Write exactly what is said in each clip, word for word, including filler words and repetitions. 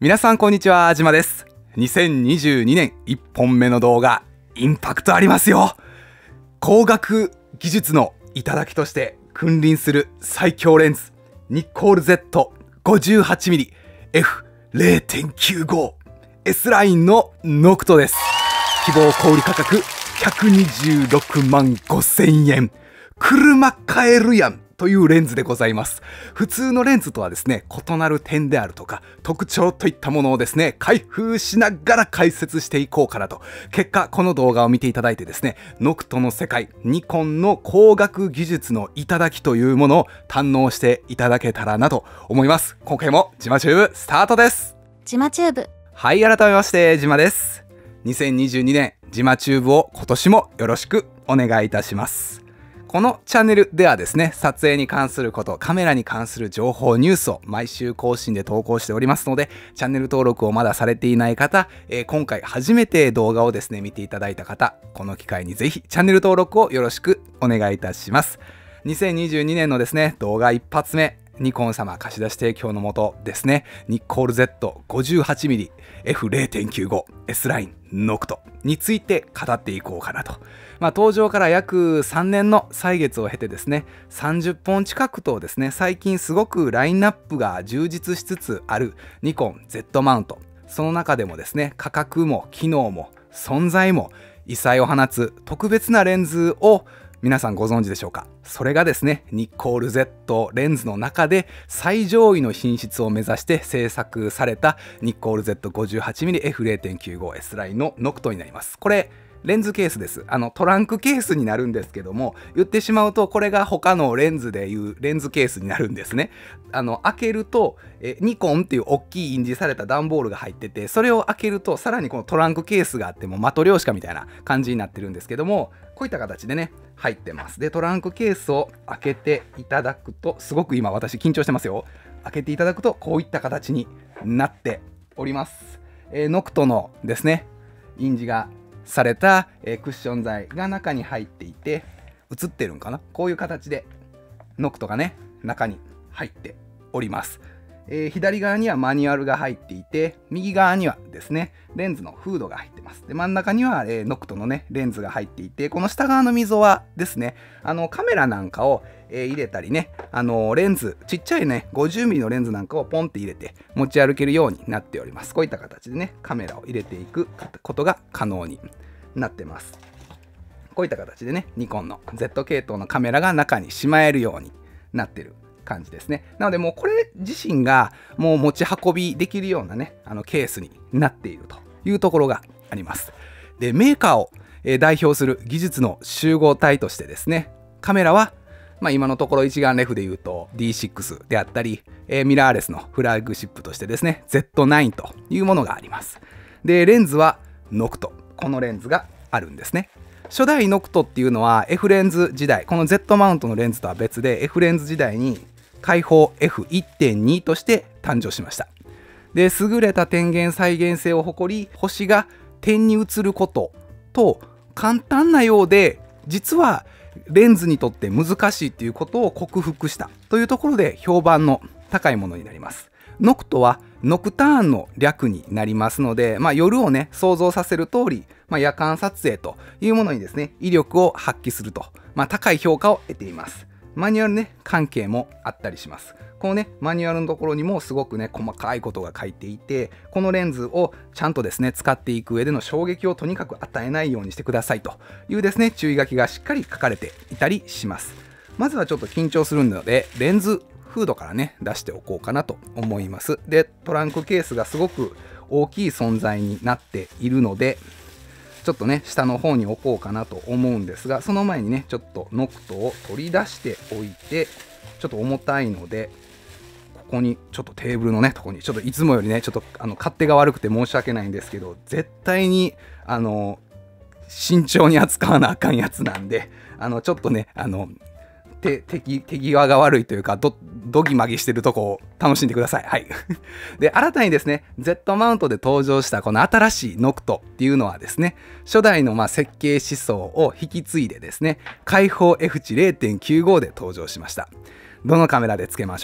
皆さんこんにちは、じまです。にせんにじゅうにねんいっぽんめの動画、インパクトありますよ。光学技術の頂きとして君臨する最強レンズ、ニッコール ゼットごじゅうはちミリエフゼロてんきゅうご S ラインのノクトです。希望小売価格ひゃくにじゅうろくまんごせんえん。車買えるやんというレンズでございます。普通のレンズとはですね、異なる点であるとか特徴といったものをですね、開封しながら解説していこうかなと。結果この動画を見ていただいてですね、ノクトの世界、ニコンの光学技術の頂きというものを堪能していただけたらなと思います。今回もじまチューブスタートです。 じまチューブ。 はい、改めましてじまです。にせんにじゅうにねんじまチューブを今年もよろしくお願いいたします。このチャンネルではですね、撮影に関すること、カメラに関する情報、ニュースを毎週更新で投稿しておりますので、チャンネル登録をまだされていない方、えー、今回初めて動画をですね見ていただいた方、この機会にぜひチャンネル登録をよろしくお願いいたします。にせんにじゅうにねんのですね動画一発目、ニコン様貸し出し提供のもとですね、ニッコール ゼットごじゅうはちミリエフゼロてんきゅうご S ラインノクトについて語っていこうかなと。まあ、登場から約さんねんの歳月を経てですね、さんじゅっぽん近くとですね、最近すごくラインナップが充実しつつあるニコン Z マウント。その中でもですね、価格も機能も存在も異彩を放つ特別なレンズを皆さんご存知でしょうか。それがですね、ニッコール Z レンズの中で最上位の品質を目指して製作されたニッコール ゼットごじゅうはちミリエフゼロてんきゅうご S ラインのノクトになります。これレンズケースです。あのトランクケースになるんですけども、言ってしまうとこれが他のレンズでいうレンズケースになるんですね。あの開けるとえニコンっていう大きい印字された段ボールが入ってて、それを開けるとさらにこのトランクケースがあって、もうマトリョーシカみたいな感じになってるんですけども、こういった形でね入ってます。でトランクケースを開けていただくと、すごく今私緊張してますよ。開けていただくとこういった形になっております。えー、ノクトのですね印字がされた、えー、クッション材が中に入っていて、映ってるんかな、こういう形でノクトがね中に入っております。えー、左側にはマニュアルが入っていて、右側にはですねレンズのフードが入ってます。で真ん中には、えー、ノクトのねレンズが入っていて、この下側の溝はですね、あのカメラなんかを、えー、入れたりね、あのー、レンズちっちゃいねごじゅうミリのレンズなんかをポンって入れて持ち歩けるようになっております。こういった形でねカメラを入れていくことが可能になってます。こういった形でねニコンの Z 系統のカメラが中にしまえるようになってる感じですね。なのでもうこれ自身がもう持ち運びできるようなねあのケースになっているというところがあります。でメーカーを、えー、代表する技術の集合体としてですね、カメラはまあ今のところ一眼レフでいうと ディーシックス であったり、えー、ミラーレスのフラッグシップとしてですね ゼットナイン というものがあります。でレンズはノクト、このレンズがあるんですね。初代ノクトっていうのは F レンズ時代、この Z マウントのレンズとは別で F レンズ時代に開放 エフいってんに として誕生しました。で優れた点現再現性を誇り、星が点に映ることと簡単なようで実はレンズにとって難しいっていうことを克服したというところで評判の高いものになります。ノクトはノクターンの略になりますので、まあ、夜をね想像させる通り、まあ、夜間撮影というものにですね威力を発揮すると、まあ、高い評価を得ています。マニュアルね関係もあったりします。このねマニュアルのところにもすごくね細かいことが書いていて、このレンズをちゃんとですね使っていく上での衝撃をとにかく与えないようにしてくださいというですね注意書きがしっかり書かれていたりします。まずはちょっと緊張するのでレンズフードからね出しておこうかなと思います。でトランクケースがすごく大きい存在になっているので、ちょっとね下の方に置こうかなと思うんですが、その前にねちょっとノクトを取り出しておいて、ちょっと重たいのでここにちょっとテーブルのねとこにちょっといつもよりねちょっとあの勝手が悪くて申し訳ないんですけど、絶対にあの慎重に扱わなあかんやつなんで、あのちょっとねあの手手手際が悪いというか、どどぎまぎしてるとこを楽しんでください。はい。で、新たにですね、Z マウントで登場したこの新しいノクトっていうのはですね、初代のまあ設計思想を引き継いでですね、開放 エフ 値 ゼロてんきゅうご で登場しました。どのカメラでつけましょうか。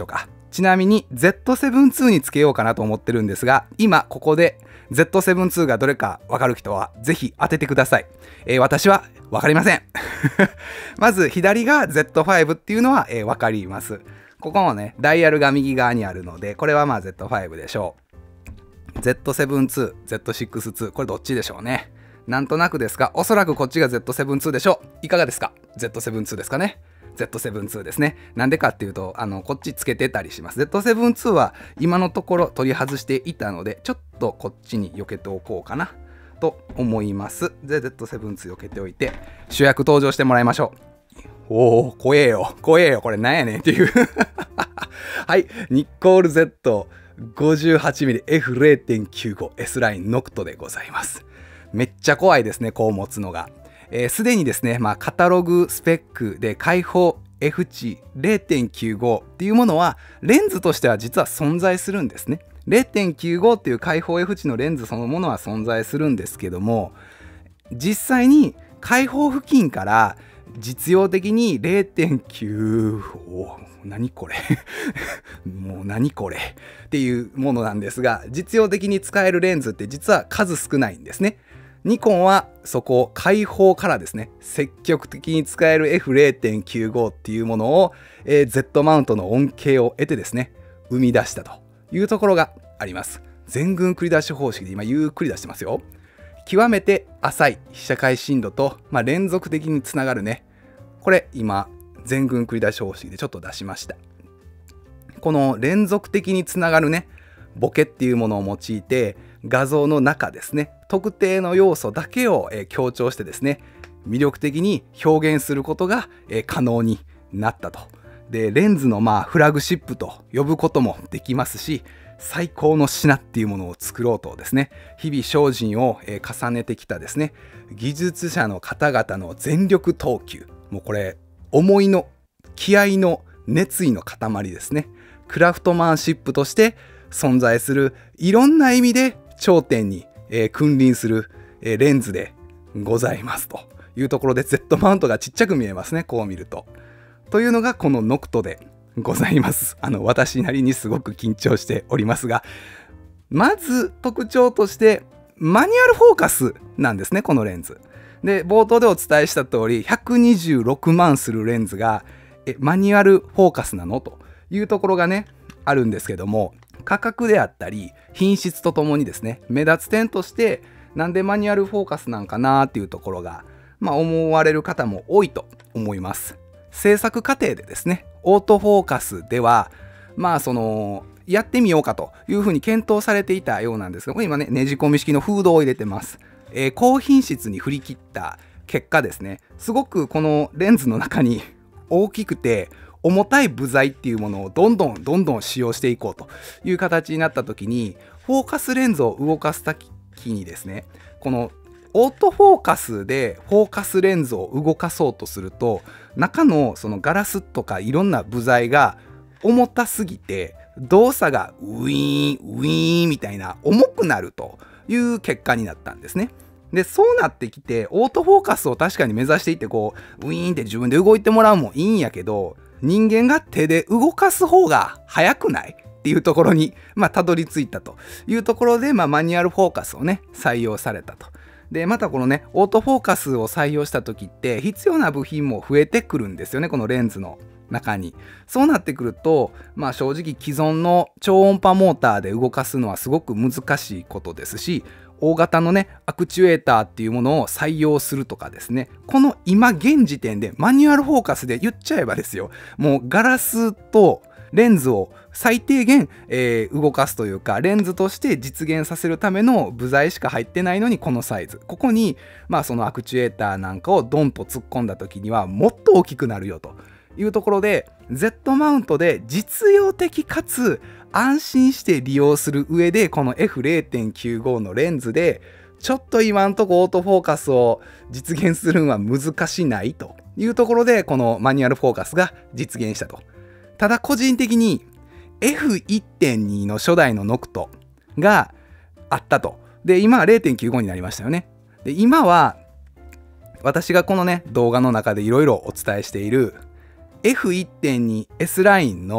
ちなみに ゼットセブンツー につけようかなと思ってるんですが、今ここで ゼットセブンツー がどれかわかる人はぜひ当ててください。えー、私はわかりません。まず左が ゼットファイブ っていうのは、えー、わかります。ここのね、ダイヤルが右側にあるので、これはまあ ゼットファイブ でしょう。ゼットセブンツー、ゼットシックスツー、これどっちでしょうね。なんとなくですが、おそらくこっちが ゼットセブンツー でしょう。いかがですか？ ゼットセブンツー ですかね。ゼットセブンツー ですね。なんでかっていうと、あの、こっちつけてたりします。ゼットセブンツー は今のところ取り外していたので、ちょっとこっちに避けておこうかなと思います。で、ゼットセブンツー 避けておいて、主役登場してもらいましょう。おお、怖えよ。怖えよ。これなんやねんっていう。はい。ニッコール ゼットごじゅうはちミリエフゼロてんきゅうごエス ラインノクトでございます。めっちゃ怖いですね、こう持つのが。す、えー、で、にですね、まあ、カタログスペックで開放 F 値 ゼロてんきゅうご っていうものはレンズとしては実は存在するんですね。ゼロてんきゅうご っていう開放 F 値のレンズそのものは存在するんですけども、実際に開放付近から実用的に ゼロてんきゅう お何これもう何これっていうものなんですが、実用的に使えるレンズって実は数少ないんですね。ニコンはそこを開放からですね、積極的に使える エフゼロてんきゅうご っていうものを、えー、Z マウントの恩恵を得てですね、生み出したというところがあります。全群繰り出し方式で今ゆっくり出してますよ。極めて浅い被写界深度と、まあ、連続的につながるね、これ今全群繰り出し方式でちょっと出しました。この連続的につながるね、ボケっていうものを用いて画像の中ですね、特定の要素だけを、えー、強調してですね、魅力的に表現することが、えー、可能になったと。で、レンズのまあフラグシップと呼ぶこともできますし、最高の品っていうものを作ろうとですね、日々精進を、えー、重ねてきたですね、技術者の方々の全力投球、もうこれ思いの気合の熱意の塊ですね。クラフトマンシップとして存在する、いろんな意味で頂点に、えー、君臨する、えー、レンズでございますというところで、 Z マウントがちっちゃく見えますね、こう見ると。というのがこのノクトでございます。あの私なりにすごく緊張しておりますが、まず特徴としてマニュアルフォーカスなんですね、このレンズで。冒頭でお伝えした通りひゃくにじゅうろくまんするレンズがえマニュアルフォーカスなのというところがねあるんですけども、価格であったり品質とともにですね、目立つ点としてなんでマニュアルフォーカスなんかなっていうところが、まあ、思われる方も多いと思います。制作過程でですね、オートフォーカスではまあそのやってみようかというふうに検討されていたようなんですが、これ今ねねじ込み式のフードを入れてます。えー、高品質に振り切った結果ですね、すごくこのレンズの中に大きくて重たい部材っていうものをどんどんどんどん使用していこうという形になった時に、フォーカスレンズを動かす時にですね、このオートフォーカスでフォーカスレンズを動かそうとすると、中のそのガラスとかいろんな部材が重たすぎて動作がウィーンウィーンみたいな重くなるという結果になったんですね。で、そうなってきてオートフォーカスを確かに目指していって、こうウィーンって自分で動いてもらうもいいんやけど、人間が手で動かす方が早くないっていうところにまあたどり着いたというところで、まあ、マニュアルフォーカスをね採用されたと。でまたこのねオートフォーカスを採用した時って必要な部品も増えてくるんですよね、このレンズの中に。そうなってくると、まあ正直既存の超音波モーターで動かすのはすごく難しいことですし、大型のねアクチュエーターっていうものを採用するとかですね、この今現時点でマニュアルフォーカスで言っちゃえばですよ、もうガラスとレンズを最低限、えー、動かすというか、レンズとして実現させるための部材しか入ってないのにこのサイズ、ここにまあそのアクチュエーターなんかをドンと突っ込んだ時にはもっと大きくなるよというところで、 Z マウントで実用的かつ安心して利用する上で、この エフゼロてんきゅうご のレンズでちょっと今んとこオートフォーカスを実現するのは難しないというところで、このマニュアルフォーカスが実現したと。ただ個人的に エフいってんに の初代のノクトがあったと。で今は ゼロてんきゅうご になりましたよね。で今は私がこのね動画の中でいろいろお伝えしている エフいってんにエス ラインの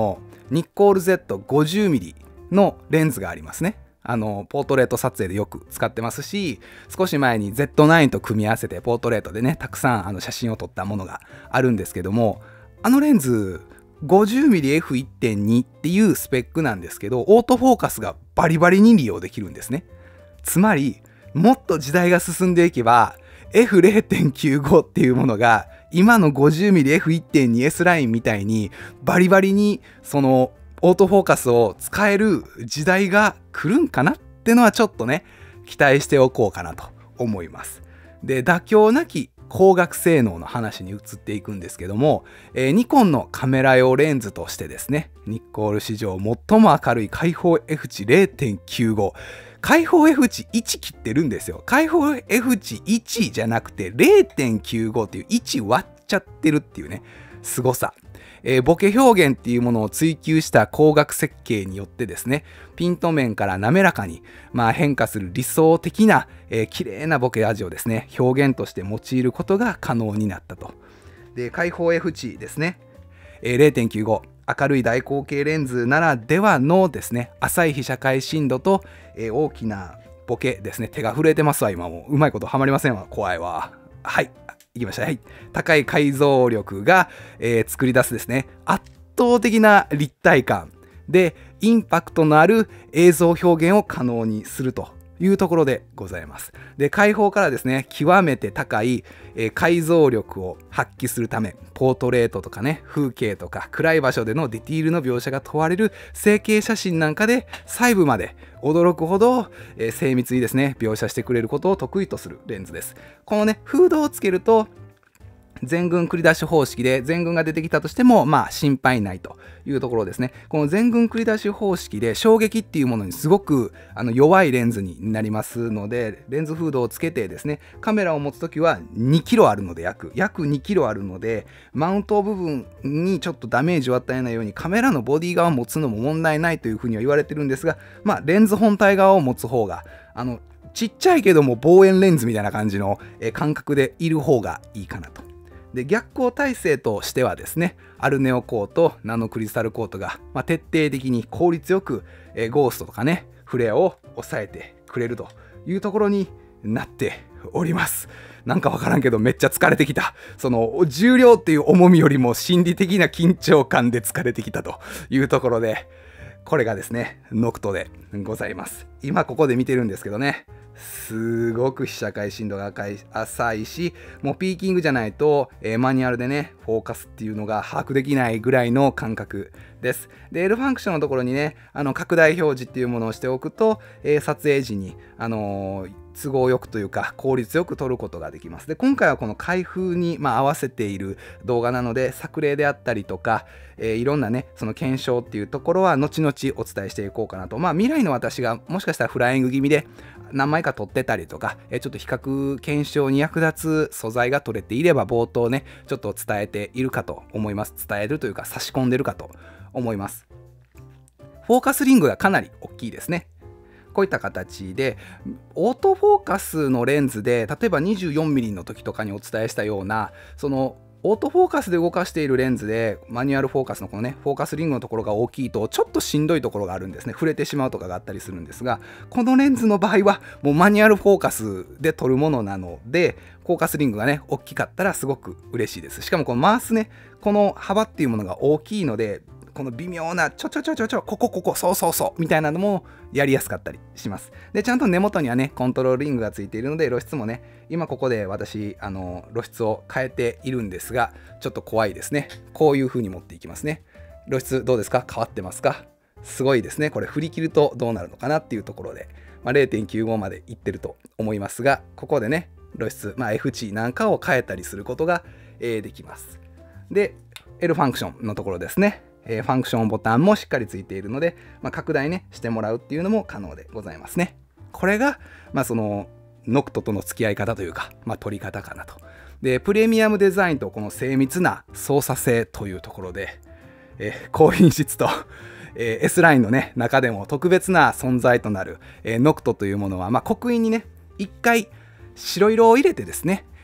ニッコール ゼットごじゅうミリ のレンズがありますね。あのポートレート撮影でよく使ってますし、少し前に ゼットナイン と組み合わせてポートレートでねたくさんあの写真を撮ったものがあるんですけども、あのレンズ ごじゅうミリエフいってんに っていうスペックなんですけど、オートフォーカスがバリバリに利用できるんですね。つまりもっと時代が進んでいけば エフゼロてんきゅうご っていうものが今の ごじゅうミリエフいってんにエス ラインみたいにバリバリにそのオートフォーカスを使える時代が来るんかなってのはちょっとね期待しておこうかなと思います。で、妥協なき光学性能の話に移っていくんですけども、えー、ニコンのカメラ用レンズとしてですね、ニッコール史上最も明るい開放 F 値 ゼロてんきゅうご、開放 F 値いち切ってるんですよ。開放 F 値いちじゃなくて ゼロてんきゅうご っていういち割っちゃってるっていうね、凄さ。えー、ボケ表現っていうものを追求した光学設計によってですね、ピント面から滑らかに、まあ、変化する理想的な、えー、綺麗なボケ味をですね表現として用いることが可能になったと。で、開放 F 値ですね、えー、ゼロてんきゅうご、明るい大口径レンズならではのですね浅い被写界深度と、えー、大きなボケですね。手が震えてますわ今。もううまいことはまりませんわ、怖いわ。はい、いきました。はい、高い解像力が、えー、作り出すですね圧倒的な立体感でインパクトのある映像表現を可能にするというところでございます。で、開放からですね極めて高い、えー、解像力を発揮するため、ポートレートとかね風景とか暗い場所でのディティールの描写が問われる成形写真なんかで細部まで驚くほど、えー、精密にですね描写してくれることを得意とするレンズです。このねフードをつけると全群繰り出し方式で全群が出てきたとしてもまあ心配ないというところですね。この全群繰り出し方式で衝撃っていうものにすごくあの弱いレンズになりますので、レンズフードをつけてですねカメラを持つときはにキロあるので約約にキロあるので、マウント部分にちょっとダメージを与えないようにカメラのボディ側を持つのも問題ないというふうには言われてるんですが、まあレンズ本体側を持つ方があのちっちゃいけども望遠レンズみたいな感じのえ感覚でいる方がいいかなと。で、逆光体制としてはですねアルネオコート、ナノクリスタルコートが、まあ、徹底的に効率よく、えー、ゴーストとかねフレアを抑えてくれるというところになっております。なんかわからんけどめっちゃ疲れてきた。その重量っていう重みよりも心理的な緊張感で疲れてきたというところで、これがですねノクトでございます。今ここで見てるんですけどね、すごく被写界深度が浅いし、もうピーキングじゃないと、えー、マニュアルでねフォーカスっていうのが把握できないぐらいの感覚です。で、 L ファンクションのところにねあの拡大表示っていうものをしておくと、えー、撮影時に、あのー、都合よくというか効率よく撮ることができます。で、今回はこの開封に、まあ、合わせている動画なので作例であったりとか、えー、いろんなねその検証っていうところは後々お伝えしていこうかなと。まあ未来の私がもしかしたらフライング気味で何枚か撮ってたりとか、えー、ちょっと比較検証に役立つ素材が撮れていれば冒頭ねちょっと伝えているかと思います。伝えるというか差し込んでるかと思います。フォーカスリングがかなり大きいですね。こういった形でオートフォーカスのレンズで例えば にじゅうよんミリ の時とかにお伝えしたようなそのオートフォーカスで動かしているレンズでマニュアルフォーカスのこのねフォーカスリングのところが大きいとちょっとしんどいところがあるんですね。触れてしまうとかがあったりするんですが、このレンズの場合はもうマニュアルフォーカスで撮るものなのでフォーカスリングがね大きかったらすごく嬉しいです。しかもこの回すねこの幅っていうものが大きいので、この微妙なちょちょちょちょちょここここそうそうそうみたいなのもやりやすかったりします。で、ちゃんと根元にはねコントロールリングがついているので露出もね今ここで私あの露出を変えているんですがちょっと怖いですね。こういう風に持っていきますね。露出どうですか？変わってますか？すごいですね。これ振り切るとどうなるのかなっていうところで、まあ、ゼロてんきゅうご までいってると思いますが、ここでね露出、まあ、F 値なんかを変えたりすることが、えー、できます。で L ファンクションのところですね、えー、ファンクションボタンもしっかりついているので、まあ、拡大ねしてもらうっていうのも可能でございますね。これが、まあ、そのノクトとの付き合い方というか、まあ、取り方かなと。で、プレミアムデザインとこの精密な操作性というところで、えー、高品質と、えー、S ラインのね中でも特別な存在となる、えー、ノクトというものは、まあ、刻印にね一回白色を入れてですね、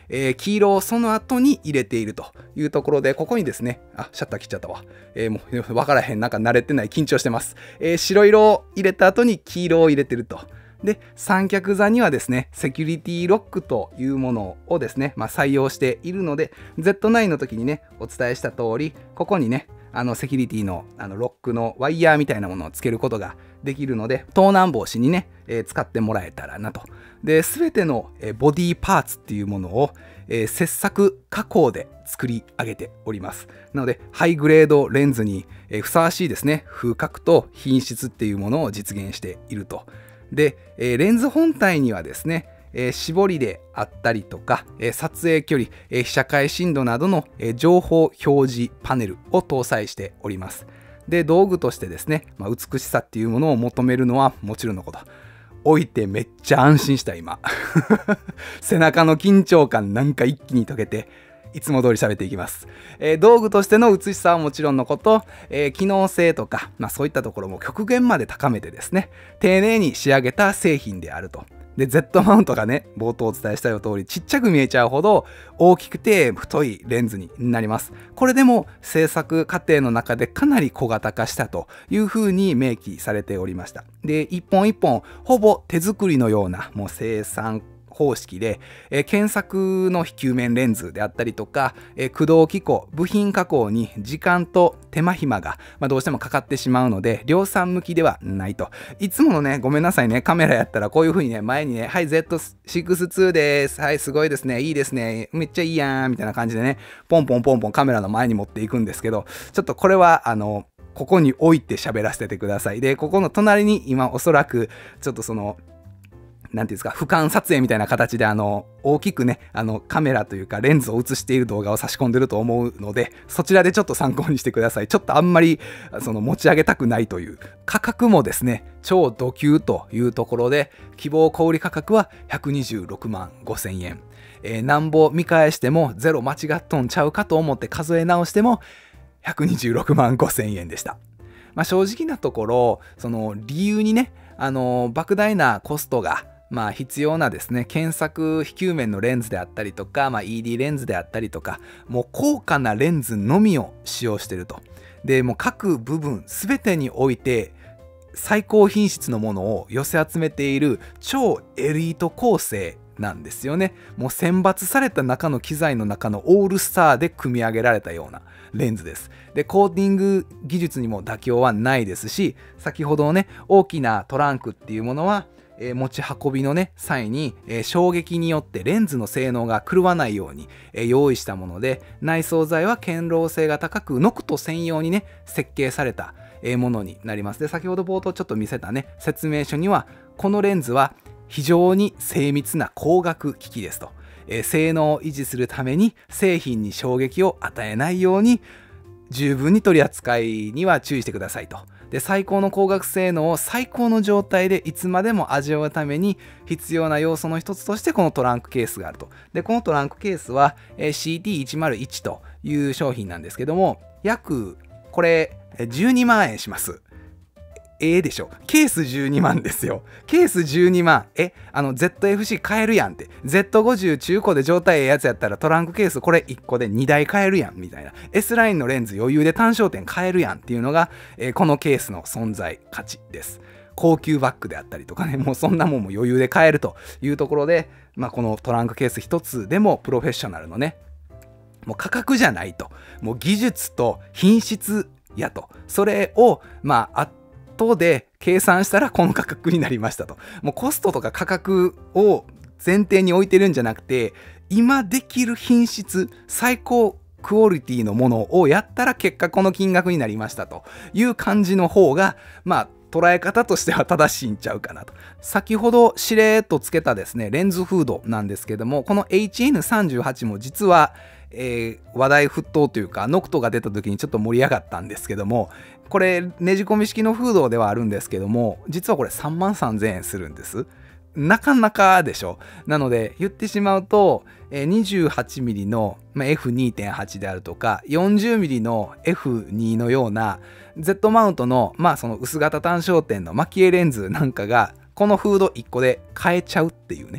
えー、黄色をその後に入れているというところで、ここにですね、あ、シャッター切っちゃったわ。えー、もう分からへん。なんか慣れてない。緊張してます。えー、白色を入れた後に黄色を入れてると。で、三脚座にはですね、セキュリティロックというものをですね、まあ、採用しているので、ゼットナイン の時にね、お伝えした通り、ここにね、あのセキュリティのあのロックのワイヤーみたいなものをつけることができるので、盗難防止にね、えー、使ってもらえたらなと。で、すべての、えー、ボディパーツっていうものを、えー、切削加工で作り上げております。なので、ハイグレードレンズに、えー、ふさわしいですね、風格と品質っていうものを実現していると。で、えー、レンズ本体にはですね、えー、絞りであったりとか、えー、撮影距離、えー、被写界深度などの、えー、情報表示パネルを搭載しております。で、道具としてですね、まあ、美しさっていうものを求めるのはもちろんのこと。置いてめっちゃ安心した今。背中の緊張感なんか一気に解けて、いつも通り喋っていきます。えー、道具としての美しさはもちろんのこと、えー、機能性とか、まあ、そういったところも極限まで高めてですね、丁寧に仕上げた製品であると。で、Z マウントがね、冒頭お伝えしたよう通り、ちっちゃく見えちゃうほど大きくて太いレンズになります。これでも制作過程の中でかなり小型化したというふうに明記されておりました。で、一本一本、ほぼ手作りのような、もう生産方式で、えー、検索の非球面レンズであったりとか、えー、駆動機構、部品加工に時間と手間暇が、まあ、どうしてもかかってしまうので、量産向きではないと。いつものね、ごめんなさいね、カメラやったらこういう風にね、前にね、はい、ゼットシックスツー です。はい、すごいですね、いいですね、めっちゃいいやん、みたいな感じでね、ポンポンポンポンカメラの前に持っていくんですけど、ちょっとこれは、あの、ここに置いて喋らせてください。で、ここの隣に今おそらく、ちょっとその、なんていうんですか、俯瞰撮影みたいな形であの大きくね、あのカメラというかレンズを映している動画を差し込んでると思うので、そちらでちょっと参考にしてください。ちょっとあんまりその持ち上げたくないという。価格もですね、超ド級というところで、希望小売価格はひゃくにじゅうろくまんごせんえん。えー、なんぼ見返してもゼロ間違っとんちゃうかと思って数え直してもひゃくにじゅうろくまんごせんえんでした。まあ、正直なところ、その理由にね、あの莫大なコストがまあ必要なですね、検索非球面のレンズであったりとか、まあ、イーディー レンズであったりとか、もう高価なレンズのみを使用していると。で、もう各部分全てにおいて最高品質のものを寄せ集めている超エリート構成なんですよね。もう選抜された中の機材の中のオールスターで組み上げられたようなレンズです。で、コーティング技術にも妥協はないですし、先ほどね、大きなトランクっていうものはえー、持ち運びのね際に、えー、衝撃によってレンズの性能が狂わないように、えー、用意したもので、内装材は堅牢性が高くノクト専用にね設計された、えー、ものになります。で、先ほど冒頭ちょっと見せたね説明書には、このレンズは非常に精密な光学機器ですと、えー、性能を維持するために製品に衝撃を与えないように十分に取り扱いには注意してくださいと。で、最高の光学性能を最高の状態でいつまでも味わうために必要な要素の一つとしてこのトランクケースがあると。で、このトランクケースは シーティーいちまるいち という商品なんですけども、約これじゅうにまんえんします。ええでしょ。ケースじゅうにまんですよ。ケースじゅうにまん。え、あの ゼットエフシー 買えるやんって。ゼットごじゅう 中古で状態ええやつやったらトランクケースこれいっこでにだい買えるやんみたいな。S ラインのレンズ余裕で単焦点買えるやんっていうのが、えー、このケースの存在価値です。高級バッグであったりとかね、もうそんなもんも余裕で買えるというところで、まあ、このトランクケース一つでもプロフェッショナルのね、もう価格じゃないと。もう技術と品質やと。それを、まあ、後で計算したらこの価格になりましたと。もうコストとか価格を前提に置いてるんじゃなくて、今できる品質、最高クオリティのものをやったら結果この金額になりましたという感じの方が、まあ捉え方としては正しいんちゃうかなと。先ほどしれーっとつけたですね、レンズフードなんですけども、この エイチエヌさんじゅうはち も実は、えー、話題沸騰というかノクトが出た時にちょっと盛り上がったんですけども、これねじ込み式のフードではあるんですけども、実はこれさんまんさんぜんえんするんです。なかなかでしょ。なので言ってしまうと にじゅうはちミリ の エフにてんはち であるとか よんじゅうミリ の エフに のような Z マウントのまあその薄型単焦点のマキエレンズなんかがこのフードいっこで買えちゃうっていうね。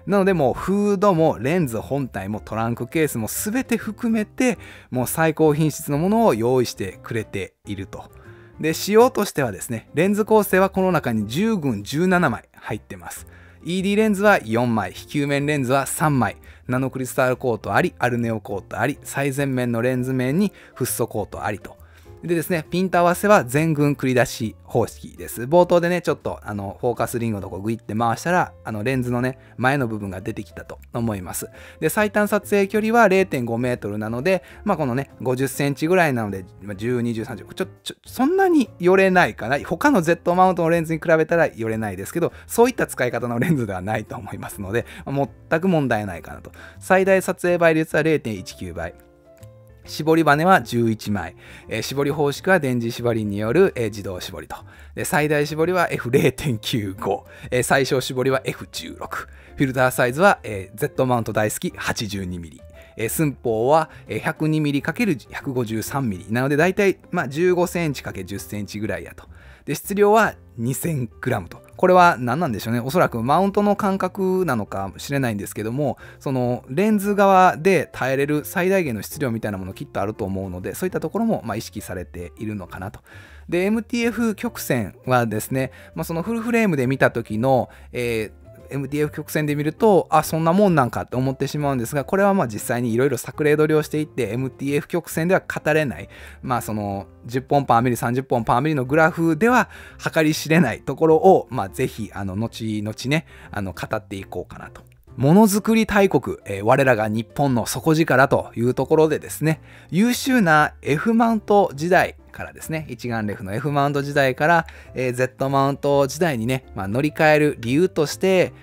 なのでもうフードもレンズ本体もトランクケースも全て含めてもう最高品質のものを用意してくれていると。で仕様としてはですね、レンズ構成はこの中にじゅうぐんじゅうななまい入ってます。 イーディー レンズはよんまい、非球面レンズはさんまい、ナノクリスタルコートあり、アルネオコートあり、最前面のレンズ面にフッ素コートありと。でですね、ピント合わせは全群繰り出し方式です。冒頭でね、ちょっとあのフォーカスリングのとこグイって回したら、あのレンズのね、前の部分が出てきたと思います。で、最短撮影距離は れいてんごメートルなので、まあこのね、ごじゅっセンチぐらいなので、じゅう、にじゅう、さんじゅう、ちょ、ちょ、そんなに寄れないかな。他の Z マウントのレンズに比べたら寄れないですけど、そういった使い方のレンズではないと思いますので、全く問題ないかなと。最大撮影倍率は れいてんいちきゅうばい。絞り羽はじゅういちまい、えー、絞り方式は電磁絞りによる、えー、自動絞りと。で最大絞りは エフれいてんきゅうご、えー、最小絞りは エフじゅうろく、フィルターサイズは、えー、Z マウント大好き はちじゅうにミリ、えー、寸法は ひゃくにミリかけるひゃくごじゅうさんミリ なのでだいたい、まあ、じゅうごセンチかけるじゅっセンチぐらいやと。で質量は にせんグラム と。これは何なんでしょうね。おそらくマウントの感覚なのかもしれないんですけども、そのレンズ側で耐えれる最大限の質量みたいなものきっとあると思うので、そういったところもまあ意識されているのかなと。で エムティーエフ 曲線はですね、まあ、そのフルフレームで見た時の、えーエムティーエフ 曲線で見ると、あ、そんなもんなんかって思ってしまうんですが、これはまあ実際にいろいろ作例取りをしていって エムティーエフ 曲線では語れない、まあそのじゅっぽんパーミリ、さんじゅっぽんパーミリのグラフでは計り知れないところを、まあぜひあの後々ね、あの語っていこうかなと。ものづくり大国、えー、我らが日本の底力というところでですね、優秀な F マウント時代からですね、一眼レフの F マウント時代から、えー、Z マウント時代にね、まあ、乗り換える理由として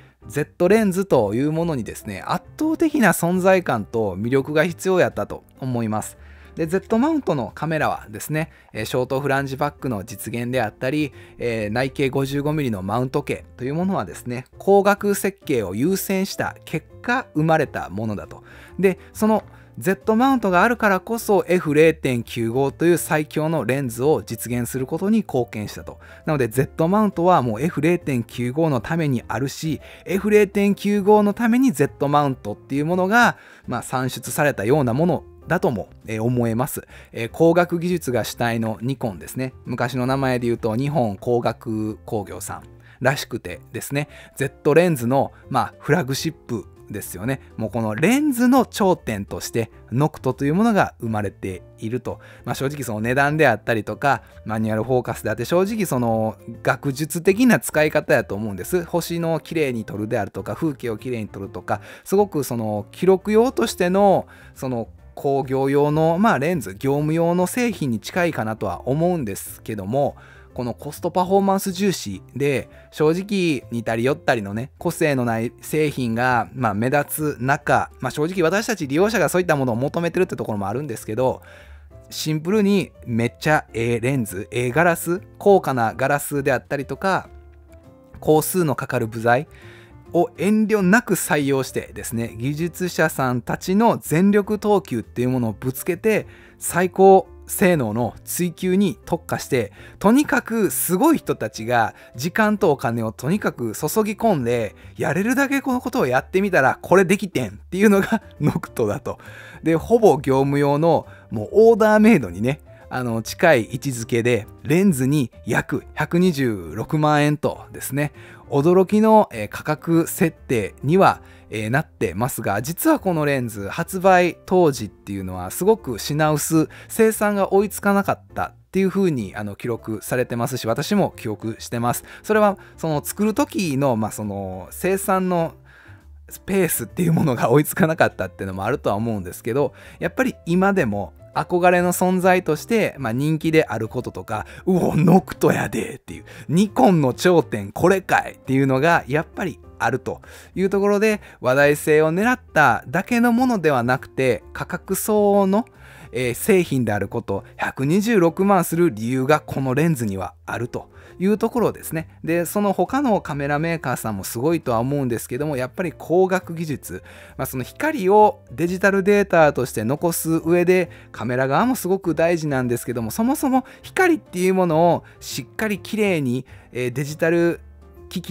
、Z レンズというものにですね、圧倒的な存在感と魅力が必要やったと思います。で Z マウントのカメラはですね、ショートフランジバックの実現であったり、えー、内径 ごじゅうごミリ のマウント径というものはですね、光学設計を優先した結果生まれたものだと。でその Z マウントがあるからこそ エフれいてんきゅうご という最強のレンズを実現することに貢献したと。なので Z マウントはもう エフれいてんきゅうご のためにあるし、 エフれいてんきゅうご のために Z マウントっていうものが、まあ、算出されたようなものだとも思えます。光学技術が主体のニコンですね。昔の名前で言うと日本光学工業さんらしくてですね、 Z レンズの、まあ、フラグシップですよね。もうこのレンズの頂点としてノクトというものが生まれていると。まあ、正直その値段であったりとかマニュアルフォーカスであって、正直その学術的な使い方やと思うんです。星の綺麗に撮るであるとか風景を綺麗に撮るとか、すごくその記録用としてのその工業用の、まあ、レンズ、業務用の製品に近いかなとは思うんですけども、このコストパフォーマンス重視で正直似たり寄ったりのね、個性のない製品が、まあ、目立つ中、まあ、正直私たち利用者がそういったものを求めてるってところもあるんですけど、シンプルにめっちゃええレンズ、ええガラス、高価なガラスであったりとか、工数のかかる部材を遠慮なく採用してですね、技術者さんたちの全力投球っていうものをぶつけて最高性能の追求に特化して、とにかくすごい人たちが時間とお金をとにかく注ぎ込んで、やれるだけこのことをやってみたらこれできてんっていうのがノクトだと。でほぼ業務用のもうオーダーメイドにね、あの近い位置づけでレンズに約ひゃくにじゅうろくまんえんとですね、驚きの価格設定にはなってますが、実はこのレンズ発売当時っていうのはすごく品薄、生産が追いつかなかったっていう風にあの記録されてますし、私も記憶してます。それはその作る時の、まあ、その生産のスペースっていうものが追いつかなかったっていうのもあるとは思うんですけど、やっぱり今でも憧れの存在として、まあ、人気であることとか、うおノクトやでっていう、ニコンの頂点これかいっていうのがやっぱりあるというところで、話題性を狙っただけのものではなくて、価格相応の、えー、製品であること、ひゃくにじゅうろくまんする理由がこのレンズにはあるというところですね。でその他のカメラメーカーさんもすごいとは思うんですけども、やっぱり光学技術、まあ、その光をデジタルデータとして残す上でカメラ側もすごく大事なんですけども、そもそも光っていうものをしっかりきれいに、えー、デジタル機器に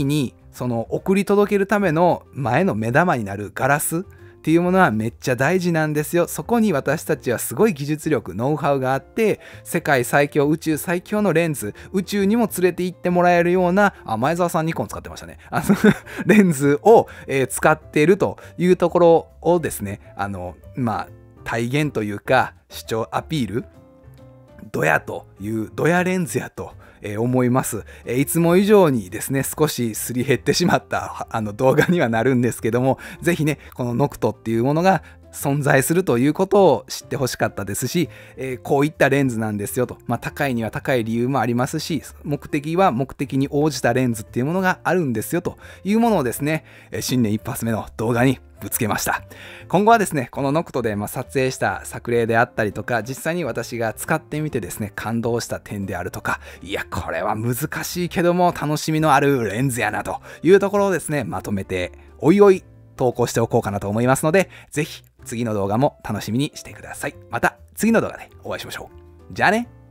その送り届けるための前の目玉になるガラスっていうものはめっちゃ大事なんですよ。そこに私たちはすごい技術力、ノウハウがあって、世界最強、宇宙最強のレンズ、宇宙にも連れて行ってもらえるような、あ、前澤さんニコン使ってましたね。あのレンズを、えー使っているというところをですね、あの、まあ、体現というか、主張アピール、ドヤという、ドヤレンズやと。えー思います、えーいつも以上にですね、少しすり減ってしまったあの動画にはなるんですけども、ぜひね、このノクトっていうものが存在するということを知ってほしかったですし、えーこういったレンズなんですよと、まあ、高いには高い理由もありますし、目的は目的に応じたレンズっていうものがあるんですよというものをですね、えー新年一発目の動画にぶつけました。今後はですね、このノクトでまあ撮影した作例であったりとか、実際に私が使ってみてですね、感動した点であるとか、いや、これは難しいけども楽しみのあるレンズやなというところをですね、まとめておいおい投稿しておこうかなと思いますので、ぜひ次の動画も楽しみにしてください。また次の動画でお会いしましょう。じゃあね。